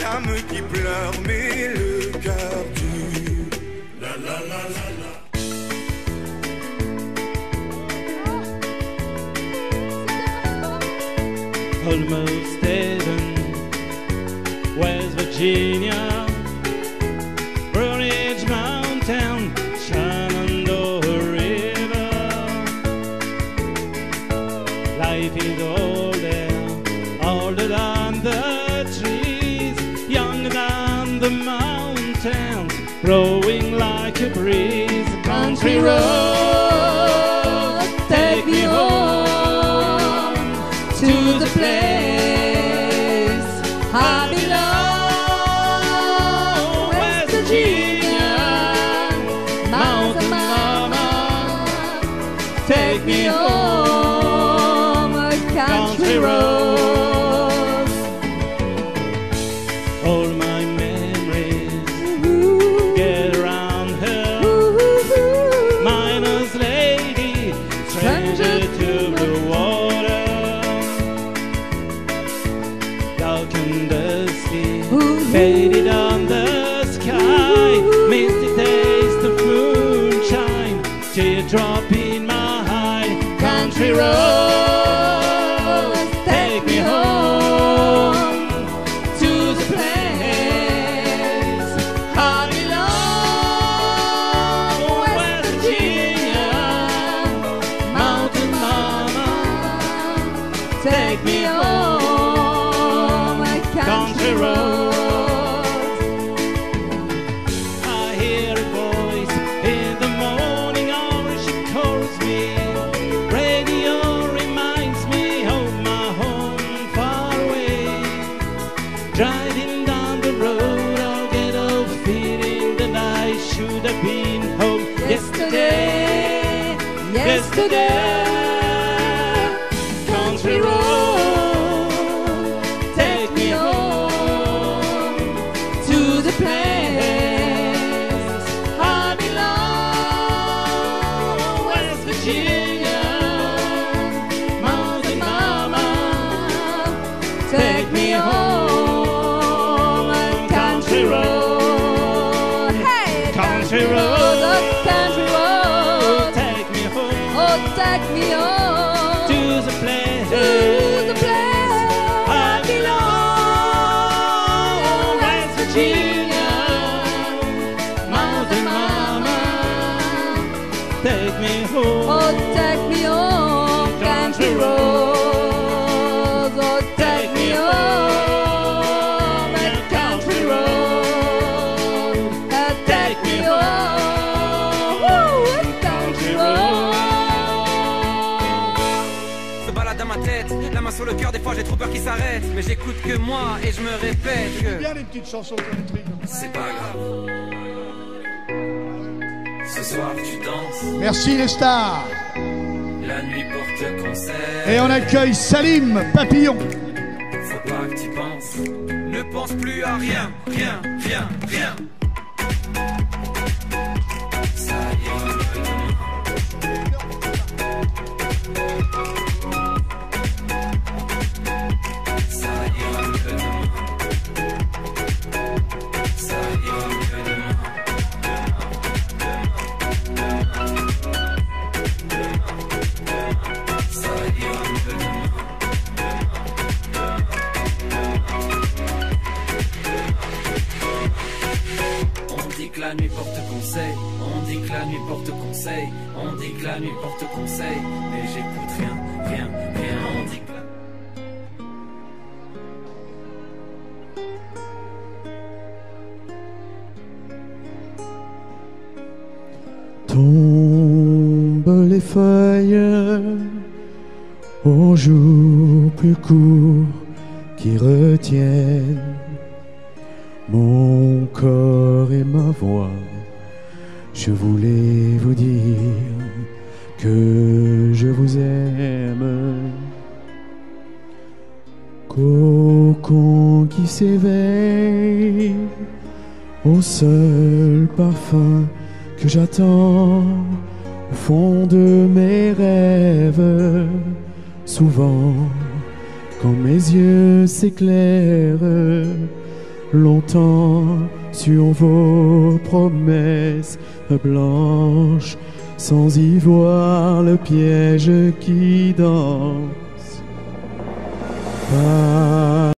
l'âme qui pleure, mais le cœur tue. La la la la la. Almost Haven, West Virginia, Blue Ridge Mountain, Shenandoah River. Life is older than the trees, younger than the mountains, growing like a breeze. Country road, take me home to the place I belong, West Virginia, Mountain Mama, take me home, a country road. All my memories get around her, miner's lady, stranger to the water. Dark and dusty, faded on the sky, misty taste of moonshine, teardrop in my eye. Country road, take me home to the place I belong, West Virginia, Mountain Mama, take me home, country road. I hear a voice in the morning hour, she calls me. Radio reminds me of my home far away. Driving down the road, I'll get off feeling that I should have been home yesterday. Yesterday, country road, take me home to the place I belong, West Virginia, Mountain Mama, take me home, country road. Hey, country road, country road, take me home, oh, take me home to the place I belong, West Virginia, Mountain Mama, take me home, oh, take me home, country road, oh, take me home, country road, take me home, country road. Se balade dans ma tête, la main sur le cœur, des fois j'ai trop peur qu'il s'arrête. Mais j'écoute que moi et je me répète que Bien les petites chansons country comme ça. c'est pas grave. Ce soir tu danses, Merci les stars. la nuit porte conseil. Et on accueille Salim Papillon. Faut pas que tu penses, ne pense plus à rien, rien, rien, rien. Ça y est, ça y est, ça y est, on dit que la nuit porte conseil, on dit que la nuit porte conseil, on dit que la nuit porte conseil, mais j'écoute rien, rien, rien, on dit que Tombent les feuilles aux jours plus courts qui retiennent mon corps et ma voix. Je voulais vous dire que je vous aime. Cocon qui s'éveille au seul parfum que j'attends au fond de mes rêves. Souvent, quand mes yeux s'éclairent, longtemps sur vos promesses blanches, sans y voir le piège qui danse.